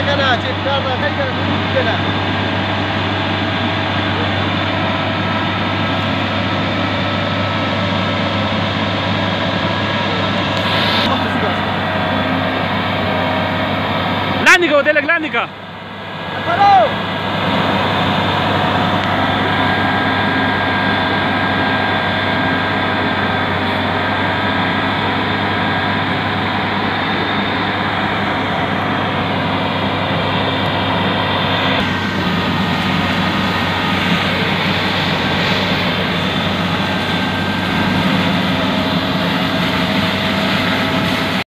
έκανα και κάνα χάρηκα να μην μου πέρα. Λάνικα, οτέλε, Λάνικα.